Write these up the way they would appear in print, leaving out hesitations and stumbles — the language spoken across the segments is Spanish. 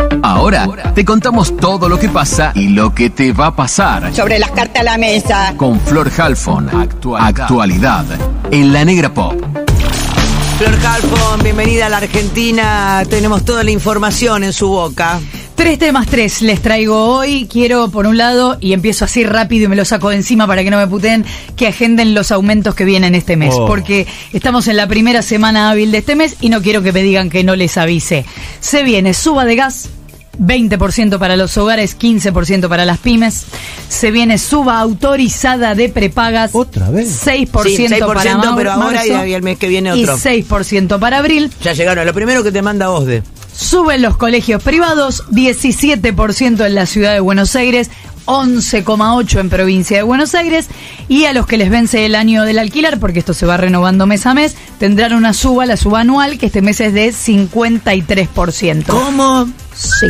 Ahora te contamos todo lo que pasa y lo que te va a pasar. Sobre las cartas a la mesa. Con Flor Halfon, actualidad en La Negra Pop. Flor Halfon, bienvenida a la Argentina. Tenemos toda la información en su boca. 3 temas, 3 les traigo hoy. Quiero, por un lado, y empiezo así rápido y me lo saco de encima para que no me puteen, que agenden los aumentos que vienen este mes. Porque estamos en la primera semana hábil de este mes y no quiero que me digan que no les avise. Se viene suba de gas, 20% para los hogares, 15% para las pymes. Se viene suba autorizada de prepagas. ¿Otra vez? 6%, sí, 6% para pero ahora marzo, y el mes que viene otro. Y 6% para abril. Ya llegaron. Lo primero que te manda OSDE. Suben los colegios privados, 17% en la ciudad de Buenos Aires, 11,8% en provincia de Buenos Aires, y a los que les vence el año del alquiler, porque esto se va renovando mes a mes, tendrán una suba, la suba anual, que este mes es de 53%. ¿Cómo? Sí,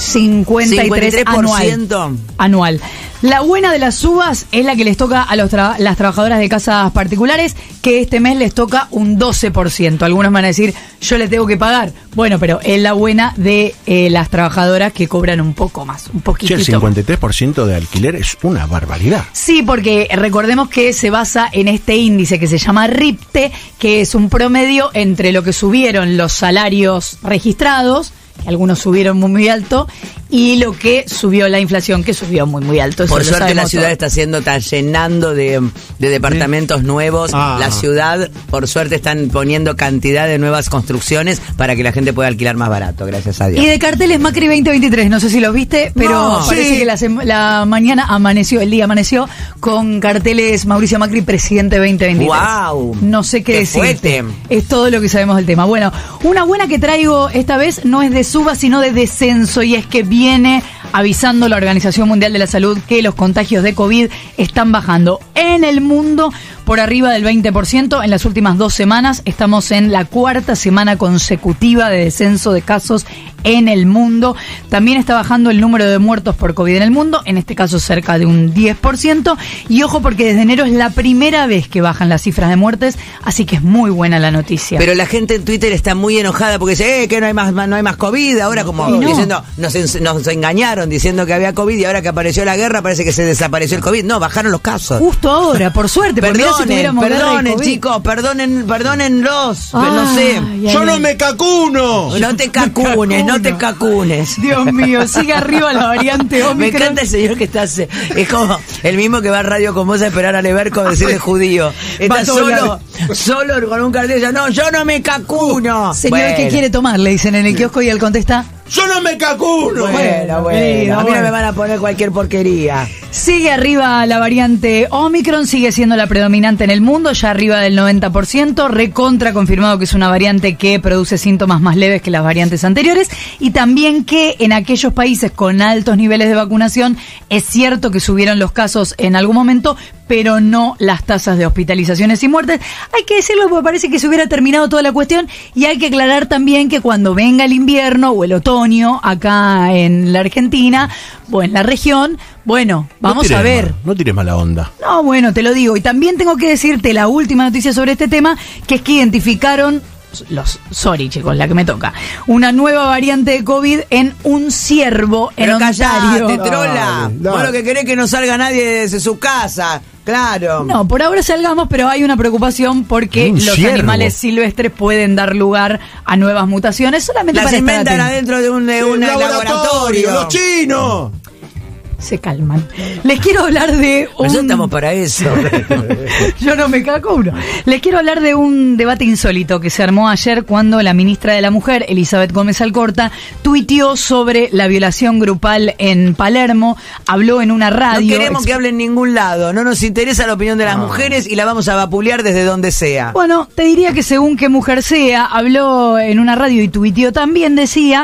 53% anual. La buena de las subas es la que les toca a las trabajadoras de casas particulares, que este mes les toca un 12%. Algunos van a decir, yo le tengo que pagar. Bueno, pero es la buena de las trabajadoras que cobran un poco más, un poquitito. El 53% de alquiler es una barbaridad. Sí, porque recordemos que se basa en este índice que se llama RIPTE, que es un promedio entre lo que subieron los salarios registrados, algunos subieron muy alto, y lo que subió la inflación, que subió muy alto. Eso por suerte la ciudad todo. está llenando de departamentos nuevos. La ciudad, por suerte, están poniendo cantidad de nuevas construcciones para que la gente pueda alquilar más barato, gracias a Dios. Y de carteles Macri 2023, no sé si los viste, pero no, parece que la mañana el día amaneció con carteles Mauricio Macri, presidente 2023. ¡Wow! No sé qué decirte. Fuerte. Es todo lo que sabemos del tema. Bueno, una buena que traigo esta vez no es de suba, sino de descenso, y es que viene avisando la Organización Mundial de la Salud que los contagios de COVID están bajando en el mundo por arriba del 20%. En las últimas 2 semanas estamos en la 4ª semana consecutiva de descenso de casos en el mundo. También está bajando el número de muertos por COVID en el mundo, en este caso cerca de un 10%. Y ojo, porque desde enero es la primera vez que bajan las cifras de muertes, así que es muy buena la noticia. Pero la gente en Twitter está muy enojada porque dice que no hay más COVID. Ahora como diciendo, nos engañaron diciendo que había COVID, y ahora que apareció la guerra parece que se desapareció el COVID. No, bajaron los casos. Justo ahora, por suerte. Perdonen, chicos, perdónenlos. No sé. ¡Yo no me cacuno! No te cacunes, no te cacunes. Dios mío, sigue arriba la variante Omicron. Me encanta el señor que está... Es como el mismo que va a radio con vos a esperar a Leverco a decirle judío. Está solo con un cartel. No, yo no me cacuno. Señor, ¿qué quiere tomar? Le dicen en el kiosco y él contesta... ¡Yo no me cacuno! Bueno. A mí no me van a poner cualquier porquería. Sigue arriba la variante Omicron, sigue siendo la predominante en el mundo, ya arriba del 90%, recontra confirmado que es una variante que produce síntomas más leves que las variantes anteriores, y también que en aquellos países con altos niveles de vacunación es cierto que subieron los casos en algún momento, pero no las tasas de hospitalizaciones y muertes. Hay que decirlo porque parece que se hubiera terminado toda la cuestión, y hay que aclarar también que cuando venga el invierno o el otoño acá en la Argentina o en la región, bueno, vamos a ver. No tires mala onda. No, bueno, te lo digo. Y también tengo que decirte la última noticia sobre este tema, que es que identificaron chicos, la que me toca, una nueva variante de COVID en un ciervo en Ontario. Callate, trola. Vos lo que querés es que no salga nadie desde su casa. Claro. No, por ahora salgamos, pero hay una preocupación porque los animales silvestres pueden dar lugar a nuevas mutaciones solamente las para estar inventan atentos. adentro de un laboratorio. ¡Los chinos! Se calman. Les quiero hablar de Nosotros estamos para eso. Yo no me cago uno. Les quiero hablar de un debate insólito que se armó ayer cuando la ministra de la Mujer, Elizabeth Gómez Alcorta, tuiteó sobre la violación grupal en Palermo, habló en una radio. No queremos que hable en ningún lado, no nos interesa la opinión de las mujeres y la vamos a vapulear desde donde sea. Bueno, te diría que según qué mujer sea, habló en una radio y tuiteó también, decía...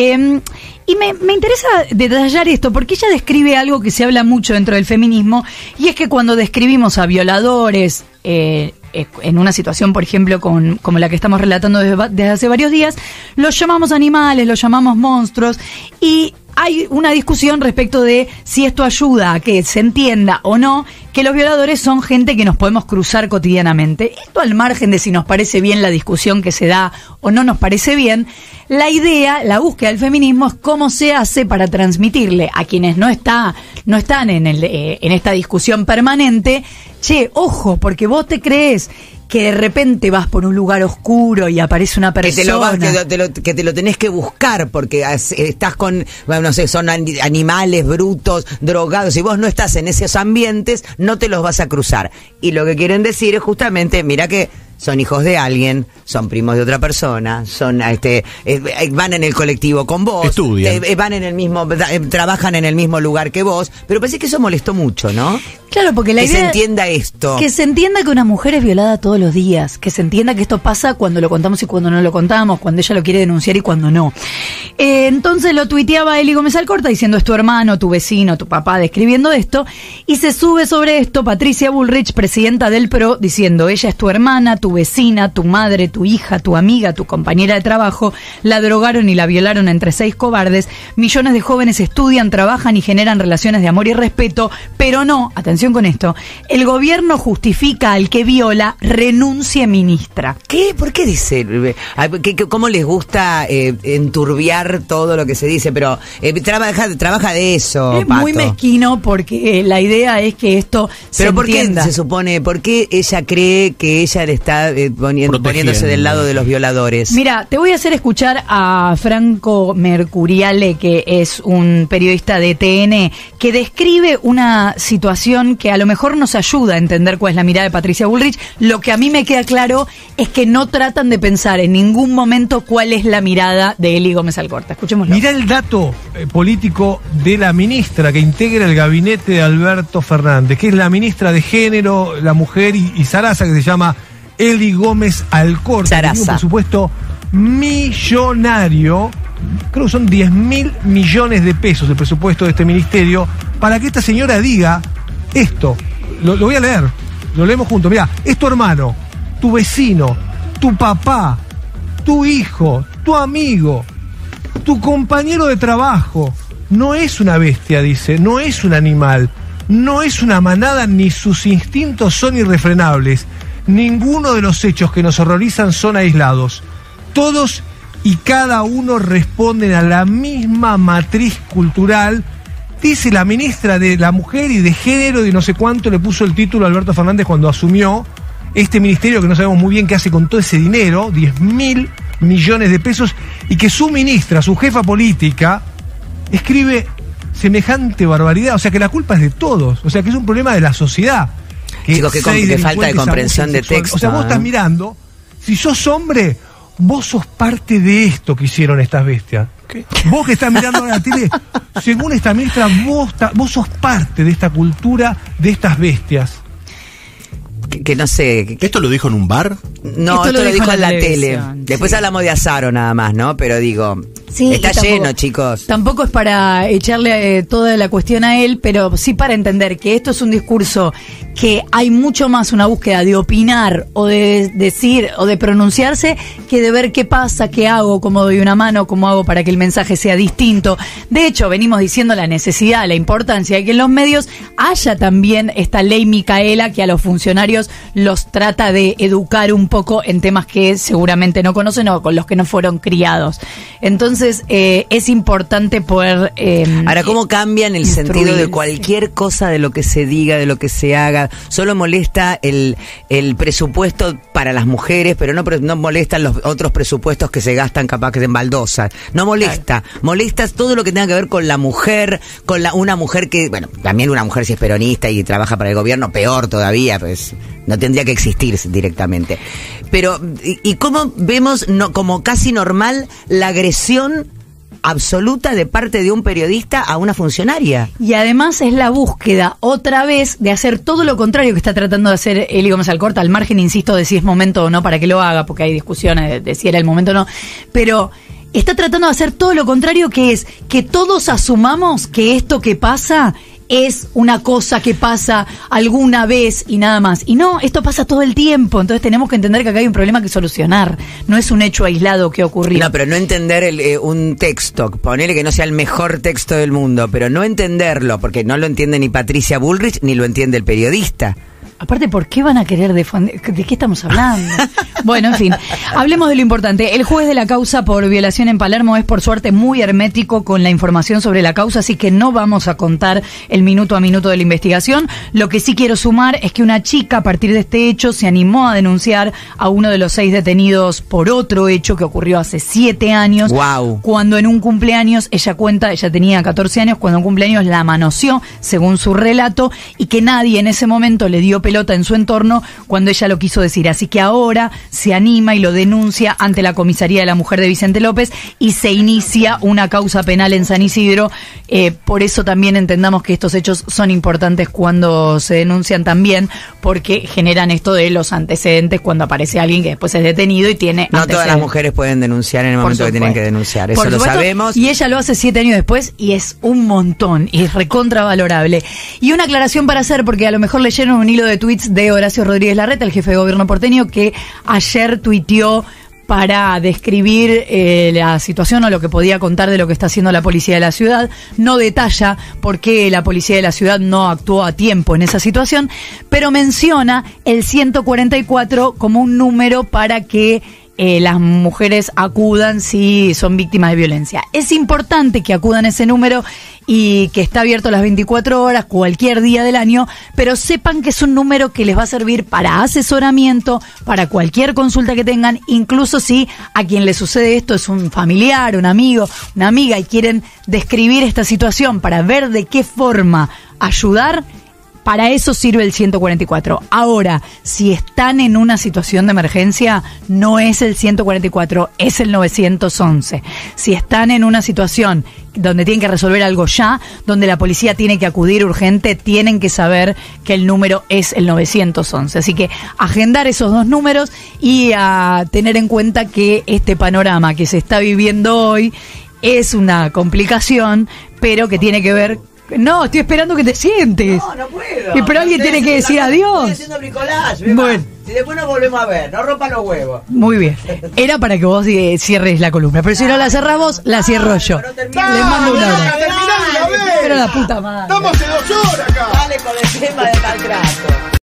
Y me interesa detallar esto, porque ella describe algo que se habla mucho dentro del feminismo, y es que cuando describimos a violadores en una situación, por ejemplo, como la que estamos relatando desde hace varios días, los llamamos animales, los llamamos monstruos, y hay una discusión respecto de si esto ayuda a que se entienda o no que los violadores son gente que nos podemos cruzar cotidianamente. Esto al margen de si nos parece bien la discusión que se da o no nos parece bien, la idea, la búsqueda del feminismo es cómo se hace para transmitirle a quienes no están en esta discusión permanente, che, ojo, porque vos te crees que de repente vas por un lugar oscuro y aparece una persona. Que te lo tenés que buscar porque estás con, bueno, no sé, son animales brutos, drogados, y vos no estás en esos ambientes, no te los vas a cruzar. Y lo que quieren decir es justamente, mira que son hijos de alguien, son primos de otra persona, son van en el colectivo con vos, estudian, van en el mismo, trabajan en el mismo lugar que vos, pero parece que eso molestó mucho, ¿no? Claro, porque la idea que se entienda esto. Que se entienda que una mujer es violada todos los días, que se entienda que esto pasa cuando lo contamos y cuando no lo contamos, cuando ella lo quiere denunciar y cuando no. Entonces lo tuiteaba Eli Gómez Alcorta diciendo es tu hermano, tu vecino, tu papá, describiendo esto, y se sube sobre esto Patricia Bullrich, presidenta del PRO, diciendo ella es tu hermana, tu vecina, tu madre, tu hija, tu amiga, tu compañera de trabajo, la drogaron y la violaron entre 6 cobardes, millones de jóvenes estudian, trabajan y generan relaciones de amor y respeto, pero no, atención con esto, el gobierno justifica al que viola, renuncie ministra. ¿Qué? ¿Por qué dice? ¿Cómo les gusta enturbiar todo lo que se dice? Pero trabaja de eso, es Pato. Muy mezquino porque la idea es que esto se entienda. ¿Pero por qué se supone? ¿Por qué ella cree que ella le está poniéndose del lado de los violadores? Mira, te voy a hacer escuchar a Franco Mercuriale, que es un periodista de TN, que describe una situación que a lo mejor nos ayuda a entender cuál es la mirada de Patricia Bullrich. Lo que a mí me queda claro es que no tratan de pensar en ningún momento cuál es la mirada de Eli Gómez Alcorta. Escuchémoslo. Mirá el dato político de la ministra que integra el gabinete de Alberto Fernández, que es la ministra de Género, la Mujer y Zaraza, que se llama Eli Gómez Alcorta, que tiene un presupuesto millonario, creo que son 10.000 millones de pesos el presupuesto de este ministerio, para que esta señora diga esto. Lo voy a leer, lo leemos juntos. Mirá, es tu hermano, tu vecino, tu papá, tu hijo, tu amigo, tu compañero de trabajo. No es una bestia, dice, no es un animal, no es una manada, ni sus instintos son irrefrenables. Ninguno de los hechos que nos horrorizan son aislados. Todos y cada uno responden a la misma matriz cultural, dice la ministra de la Mujer y de Género, y no sé cuánto le puso el título a Alberto Fernández cuando asumió este ministerio, que no sabemos muy bien qué hace con todo ese dinero, 10.000 millones de pesos, y que su ministra, su jefa política, escribe semejante barbaridad. O sea que la culpa es de todos, o sea que es un problema de la sociedad. Chicos, qué falta de comprensión de texto. O sea, vos estás mirando, si sos hombre, vos sos parte de esto que hicieron estas bestias. ¿Qué? Vos que estás mirando a la tele, según esta ministra, vos sos parte de esta cultura, de estas bestias. Que no sé. ¿Esto lo dijo en un bar? No, esto lo dijo en la tele. Después hablamos de Azaro nada más, ¿no? Pero digo, sí, está lleno, chicos. Tampoco es para echarle toda la cuestión a él, pero sí para entender que esto es un discurso que hay mucho más una búsqueda de opinar o de decir o de pronunciarse que de ver qué pasa, qué hago, cómo doy una mano, cómo hago para que el mensaje sea distinto. De hecho, venimos diciendo la necesidad, la importancia de que en los medios haya también esta ley Micaela que a los funcionarios los trata de educar un poco en temas que seguramente no conocen o con los que no fueron criados. Entonces, es importante poder... Ahora, ¿cómo cambian el sentido de cualquier cosa, de lo que se diga, de lo que se haga? Solo molesta el presupuesto para las mujeres, pero no molestan los otros presupuestos que se gastan capaz que en baldosas. No molesta. Claro. Molesta todo lo que tenga que ver con la mujer, con una mujer que, bueno, también una mujer si es peronista y trabaja para el gobierno, peor todavía, pues no tendría que existir directamente. Pero, ¿y cómo vemos como casi normal la agresión absoluta de parte de un periodista a una funcionaria? Y además es la búsqueda, otra vez, de hacer todo lo contrario que está tratando de hacer Eli Gómez Alcorta, al margen, insisto, de si es momento o no para que lo haga, porque hay discusiones de si era el momento o no, pero está tratando de hacer todo lo contrario, que es que todos asumamos que esto que pasa es una cosa que pasa alguna vez y nada más. Y no, esto pasa todo el tiempo. Entonces tenemos que entender que acá hay un problema que solucionar. No es un hecho aislado que ocurrió. No, pero no entender un texto, ponele que no sea el mejor texto del mundo, pero no entenderlo, porque no lo entiende ni Patricia Bullrich ni lo entiende el periodista. Aparte, ¿por qué van a querer defender? ¿De qué estamos hablando? Bueno, en fin, hablemos de lo importante. El juez de la causa por violación en Palermo es, por suerte, muy hermético con la información sobre la causa, así que no vamos a contar el minuto a minuto de la investigación. Lo que sí quiero sumar es que una chica, a partir de este hecho, se animó a denunciar a uno de los 6 detenidos por otro hecho que ocurrió hace 7 años. Wow. Cuando en un cumpleaños, ella tenía 14 años, cuando en un cumpleaños la manoseó, según su relato, y que nadie en ese momento le dio pelota en su entorno cuando ella lo quiso decir. Así que ahora se anima y lo denuncia ante la Comisaría de la Mujer de Vicente López y se inicia una causa penal en San Isidro. Por eso también entendamos que estos hechos son importantes cuando se denuncian también, porque generan esto de los antecedentes cuando aparece alguien que después es detenido y tiene No antecedentes. todas las mujeres pueden denunciar en el momento que tienen que denunciar, eso Por lo supuesto, sabemos. Y ella lo hace 7 años después y es un montón y es recontravalorable. Y una aclaración para hacer, porque a lo mejor leyeron un hilo de tweets de Horacio Rodríguez Larreta, el jefe de gobierno porteño, que ayer tuiteó para describir la situación o lo que podía contar de lo que está haciendo la policía de la ciudad. No detalla por qué la policía de la ciudad no actuó a tiempo en esa situación, pero menciona el 144 como un número para que las mujeres acudan si son víctimas de violencia. Es importante que acudan a ese número y que está abierto las 24 horas, cualquier día del año, pero sepan que es un número que les va a servir para asesoramiento, para cualquier consulta que tengan, incluso si a quien le sucede esto es un familiar, un amigo, una amiga y quieren describir esta situación para ver de qué forma ayudar. Para eso sirve el 144. Ahora, si están en una situación de emergencia, no es el 144, es el 911. Si están en una situación donde tienen que resolver algo ya, donde la policía tiene que acudir urgente, tienen que saber que el número es el 911. Así que agendar esos dos números y a tener en cuenta que este panorama que se está viviendo hoy es una complicación, pero que tiene que ver... No, estoy esperando que te sientes. No puedo. Pero alguien tiene que decir adiós. Estoy haciendo bricolage. Bueno. Si después nos volvemos a ver, no rompa los huevos. Muy bien. Era para que vos cierres la columna. Pero si no la cerrás vos, la cierro yo. Les mando un abrazo. Terminá de una vez. Pero la puta madre. Estamos hace 2 horas acá. Dale con el tema de maltrato.